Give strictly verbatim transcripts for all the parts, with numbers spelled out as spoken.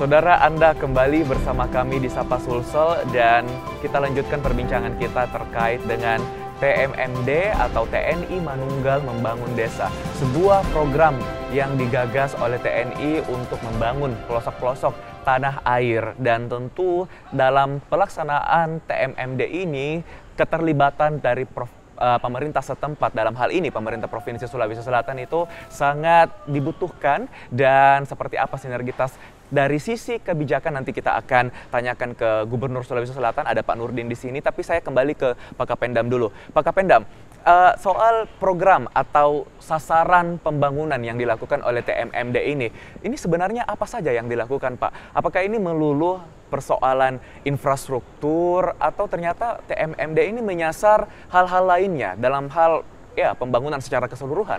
Saudara, Anda kembali bersama kami di Sapa Sulsel dan kita lanjutkan perbincangan kita terkait dengan T M M D atau T N I Manunggal Membangun Desa. Sebuah program yang digagas oleh T N I untuk membangun pelosok-pelosok tanah air. Dan tentu dalam pelaksanaan T M M D ini keterlibatan dari Prof Uh, pemerintah setempat, dalam hal ini pemerintah Provinsi Sulawesi Selatan itu sangat dibutuhkan. Dan seperti apa sinergitas dari sisi kebijakan nanti kita akan tanyakan ke Gubernur Sulawesi Selatan, ada Pak Nurdin di sini. Tapi saya kembali ke Pak Kapendam dulu. Pak Kapendam, uh, soal program atau sasaran pembangunan yang dilakukan oleh T M M D ini, ini sebenarnya apa saja yang dilakukan, Pak? Apakah ini melulu persoalan infrastruktur atau ternyata T M M D ini menyasar hal-hal lainnya dalam hal ya pembangunan secara keseluruhan?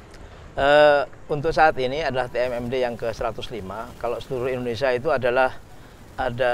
Uh, untuk saat ini adalah T M M D yang ke seratus lima. Kalau seluruh Indonesia itu adalah ada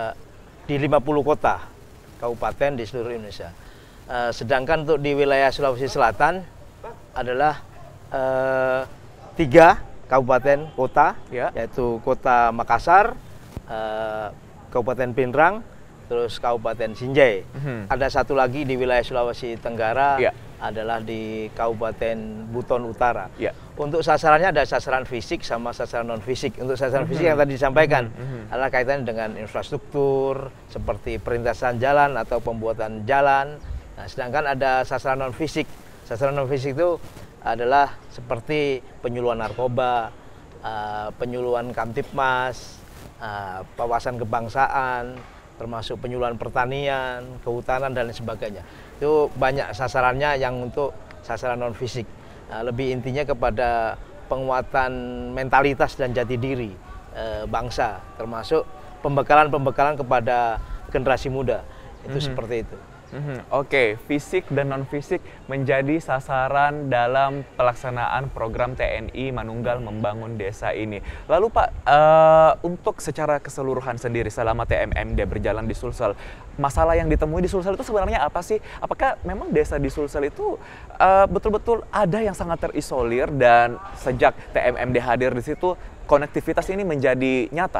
di lima puluh kota, kabupaten di seluruh Indonesia. Uh, sedangkan untuk di wilayah Sulawesi Selatan adalah uh, tiga kabupaten kota, ya. Yaitu Kota Makassar, uh, Kabupaten Pinrang, terus Kabupaten Sinjai. Mm-hmm. Ada satu lagi di wilayah Sulawesi Tenggara, yeah. adalah di Kabupaten Buton Utara. Yeah. Untuk sasarannya ada sasaran fisik sama sasaran non fisik. Untuk sasaran mm-hmm. fisik yang tadi disampaikan mm-hmm. adalah kaitannya dengan infrastruktur seperti perintasan jalan atau pembuatan jalan. Nah, sedangkan ada sasaran non fisik. Sasaran non fisik itu adalah seperti penyuluhan narkoba, uh, penyuluhan Kamtipmas, Uh, wawasan kebangsaan, termasuk penyuluhan pertanian, kehutanan, dan lain sebagainya. Itu banyak sasarannya yang untuk sasaran non fisik. Uh, lebih intinya kepada penguatan mentalitas dan jati diri uh, bangsa, termasuk pembekalan-pembekalan kepada generasi muda. Itu mm-hmm. seperti itu. Mm-hmm. Oke, okay. Fisik dan non-fisik menjadi sasaran dalam pelaksanaan program T N I Manunggal Membangun Desa ini. Lalu Pak, uh, untuk secara keseluruhan sendiri selama T M M D berjalan di Sulsel, masalah yang ditemui di Sulsel itu sebenarnya apa sih? Apakah memang desa di Sulsel itu uh, betul-betul ada yang sangat terisolir dan sejak T M M D hadir di situ, konektivitas ini menjadi nyata?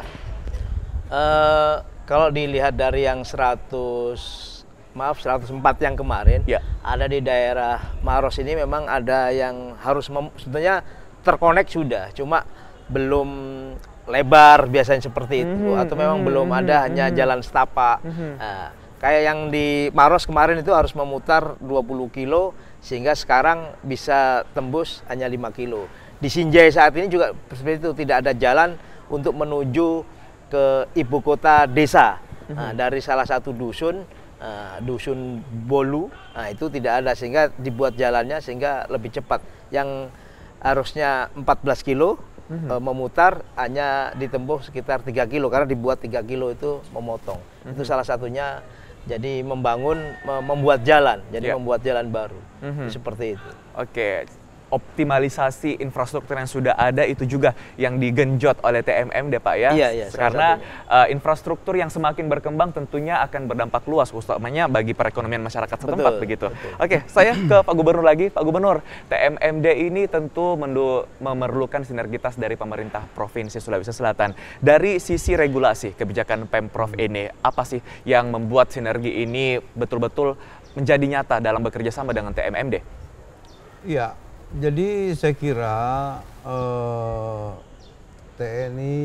Uh, kalau dilihat dari yang seratus maaf seratus empat yang kemarin, ya. Ada di daerah Maros ini memang ada yang harus mem, sebetulnya terkonek sudah, cuma belum lebar biasanya seperti itu, mm-hmm, atau memang mm-hmm, belum ada mm-hmm, hanya jalan setapak. Mm-hmm. Nah, kayak yang di Maros kemarin itu harus memutar dua puluh kilo sehingga sekarang bisa tembus hanya lima kilo. Di Sinjai saat ini juga seperti itu, tidak ada jalan untuk menuju ke ibu kota desa. Mm-hmm. Nah, dari salah satu dusun, Uh, dusun Bolu, nah itu tidak ada, sehingga dibuat jalannya sehingga lebih cepat. Yang harusnya empat belas kilo mm-hmm. uh, memutar hanya ditempuh sekitar tiga kilo karena dibuat tiga kilo itu memotong. Mm-hmm. Itu salah satunya, jadi membangun, membuat jalan, jadi yeah. membuat jalan baru. Mm-hmm. Seperti itu. Oke. Okay. Optimalisasi infrastruktur yang sudah ada itu juga yang digenjot oleh T M M D, Pak, ya. Iya, iya, karena uh, infrastruktur yang semakin berkembang tentunya akan berdampak luas, utamanya bagi perekonomian masyarakat setempat, betul, begitu. Betul. Oke, saya ke Pak Gubernur lagi. Pak Gubernur, T M M D ini tentu mendu- memerlukan sinergitas dari pemerintah Provinsi Sulawesi Selatan. Dari sisi regulasi kebijakan Pemprov ini, apa sih yang membuat sinergi ini betul-betul menjadi nyata dalam bekerja sama dengan T M M D? Iya. Jadi saya kira eh, T N I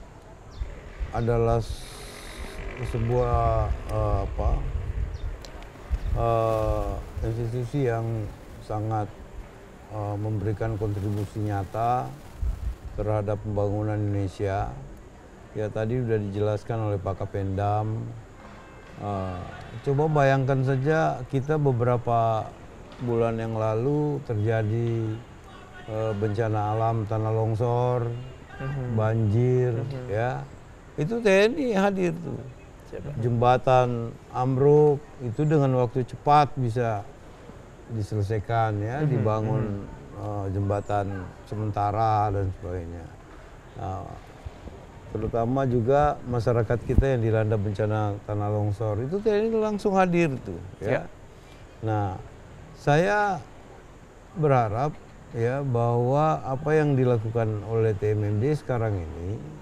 adalah sebuah eh, apa, eh, institusi yang sangat eh, memberikan kontribusi nyata terhadap pembangunan Indonesia. Ya tadi sudah dijelaskan oleh Pak Kapendam. Eh, coba bayangkan saja kita beberapa bulan yang lalu terjadi uh, bencana alam, tanah longsor, mm-hmm. banjir, mm-hmm. ya itu T N I hadir tuh. Siapa? Jembatan ambruk itu dengan waktu cepat bisa diselesaikan, ya, mm-hmm. dibangun mm-hmm. uh, jembatan sementara dan sebagainya. Nah, terutama juga masyarakat kita yang dilanda bencana tanah longsor itu T N I langsung hadir tuh, ya. Yeah. Nah, saya berharap ya bahwa apa yang dilakukan oleh T M M D sekarang ini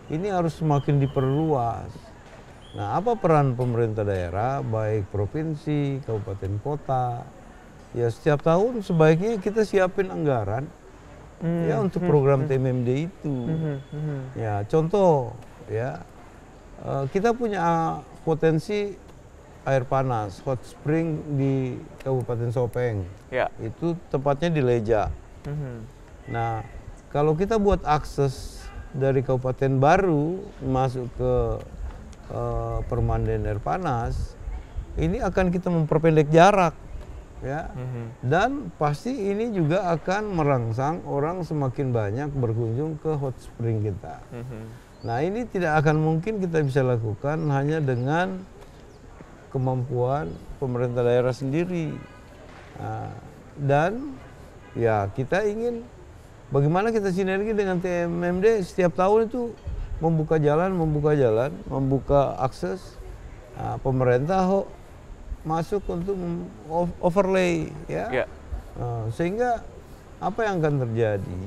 ini harus semakin diperluas. Nah, apa peran pemerintah daerah, baik provinsi, kabupaten, kota? Ya, setiap tahun sebaiknya kita siapin anggaran hmm, ya untuk hmm, program hmm. T M M D itu. Hmm, hmm. Ya, contoh ya, uh, kita punya potensi air panas, hot spring di Kabupaten Sopeng. Ya. Itu tepatnya di Leja. Hmm. Nah, kalau kita buat akses dari Kabupaten Baru masuk ke uh, permandian air panas, ini akan kita memperpendek jarak. Ya, mm-hmm. Dan pasti ini juga akan merangsang orang semakin banyak berkunjung ke hot spring kita. Mm-hmm. Nah, ini tidak akan mungkin kita bisa lakukan hanya dengan kemampuan pemerintah daerah sendiri. Nah, dan ya kita ingin bagaimana kita sinergi dengan T M M D setiap tahun itu membuka jalan, membuka jalan, membuka akses. Nah, pemerintah ho, masuk untuk overlay ya, yeah. uh, sehingga apa yang akan terjadi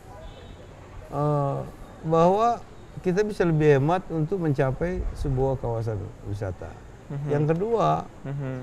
uh, bahwa kita bisa lebih hemat untuk mencapai sebuah kawasan wisata. Mm-hmm. Yang kedua, mm-hmm.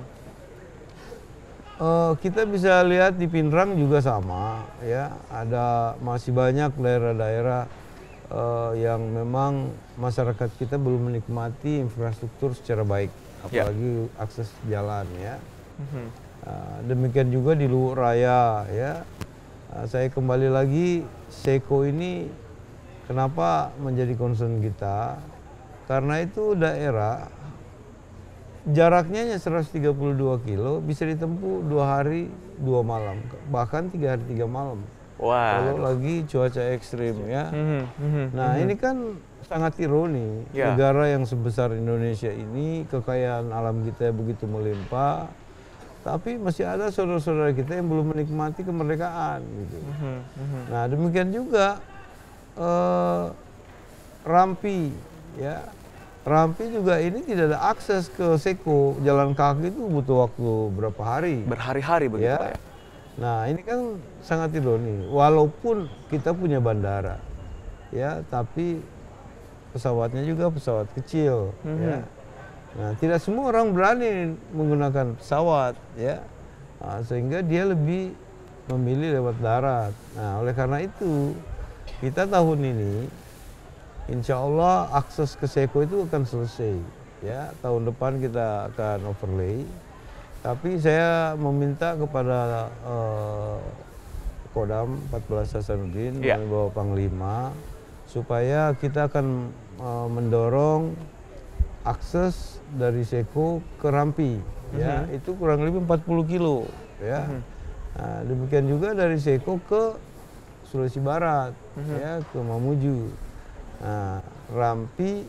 uh, kita bisa lihat di Pinrang juga sama ya, ada masih banyak daerah-daerah uh, yang memang masyarakat kita belum menikmati infrastruktur secara baik. Apalagi yeah. akses jalan ya. Mm-hmm. uh, demikian juga di Luhuk Raya ya. Uh, saya kembali lagi, Seko ini kenapa menjadi concern kita? Karena itu daerah jaraknya hanya seratus tiga puluh dua kilo, bisa ditempuh dua hari dua malam, bahkan tiga hari tiga malam. Wow. Kalau lagi cuaca ekstrim ya. Mm-hmm. Mm-hmm. Nah mm-hmm. ini kan sangat ironi, yeah. negara yang sebesar Indonesia ini, kekayaan alam kita begitu melimpah, tapi masih ada saudara-saudara kita yang belum menikmati kemerdekaan. Gitu. Mm-hmm. Mm-hmm. Nah demikian juga eh, Rampi, ya, Rampi juga ini tidak ada akses ke Seko, jalan kaki itu butuh waktu berapa hari? Berhari-hari begitu ya. ya? Nah ini kan sangat ironi, walaupun kita punya bandara, ya, tapi pesawatnya juga pesawat kecil, mm-hmm. ya. Nah, tidak semua orang berani menggunakan pesawat, ya. Nah, sehingga dia lebih memilih lewat darat. Nah, oleh karena itu kita tahun ini, insya Allah akses ke Seko itu akan selesai, ya. Tahun depan kita akan overlay. Tapi saya meminta kepada uh, Kodam empat belas Hasanuddin, yeah. Bapak Panglima, supaya kita akan uh, mendorong akses dari Seko ke Rampi, mm-hmm. ya, itu kurang lebih empat puluh kilo, ya. Mm-hmm. Nah, demikian juga dari Seko ke Sulawesi Barat, mm-hmm. ya, ke Mamuju. Nah, Rampi,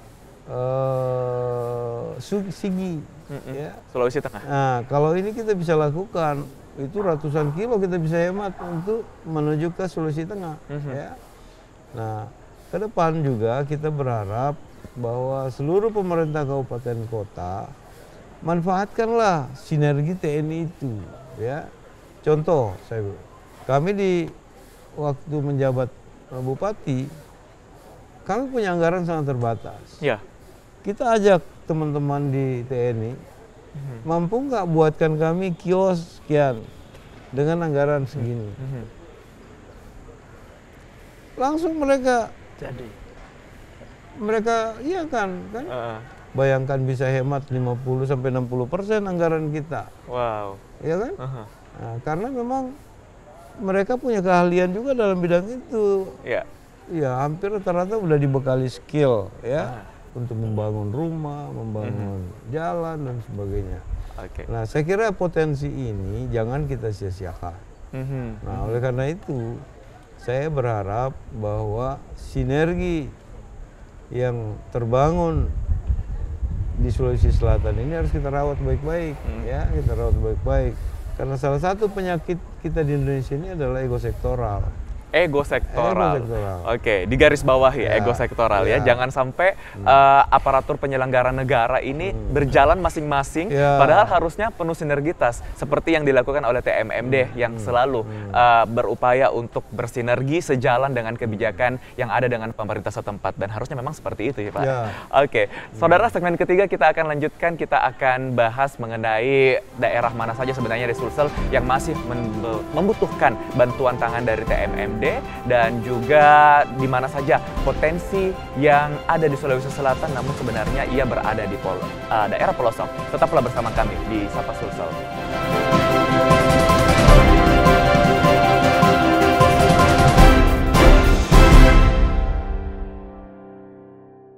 uh, Sigi, mm-hmm. ya, Sulawesi Tengah. Nah, kalau ini kita bisa lakukan, itu ratusan kilo kita bisa hemat untuk menuju ke Sulawesi Tengah, mm-hmm. ya. Nah, ke depan juga kita berharap bahwa seluruh pemerintah kabupaten kota manfaatkanlah sinergi T N I itu, ya. Contoh, saya kami di waktu menjabat bupati, kami punya anggaran sangat terbatas. Ya. Kita ajak teman-teman di T N I, mm-hmm. mampu nggak buatkan kami kios sekian dengan anggaran segini? Mm-hmm. Langsung mereka jadi mereka iya kan kan uh. bayangkan bisa hemat lima puluh sampai enam puluh persen anggaran kita. Wow. Iya kan? Uh-huh. Nah, karena memang mereka punya keahlian juga dalam bidang itu. Iya. Yeah. Ya, hampir rata-rata udah dibekali skill ya, uh. untuk membangun rumah, membangun uh-huh. jalan dan sebagainya. Okay. Nah, saya kira potensi ini jangan kita sia-siakan. Uh-huh. Nah, oleh karena itu saya berharap bahwa sinergi yang terbangun di Sulawesi Selatan ini harus kita rawat baik-baik, hmm. ya, kita rawat baik-baik. Karena salah satu penyakit kita di Indonesia ini adalah ego sektoral. ego sektoral. Ego sektoral. Oke, di garis bawah ya, Ya, ego sektoral ya. ya. Jangan sampai uh, aparatur penyelenggara negara ini Hmm. berjalan masing-masing, Ya. padahal harusnya penuh sinergitas seperti yang dilakukan oleh T M M D yang selalu uh, berupaya untuk bersinergi sejalan dengan kebijakan yang ada dengan pemerintah setempat, dan harusnya memang seperti itu ya Pak. Ya. Oke, saudara, segmen ketiga kita akan lanjutkan, kita akan bahas mengenai daerah mana saja sebenarnya di Sulsel yang masih membutuhkan bantuan tangan dari T M M D, dan juga di mana saja potensi yang ada di Sulawesi Selatan namun sebenarnya ia berada di pol uh, daerah pelosok. Tetaplah bersama kami di Sapa Sulsel.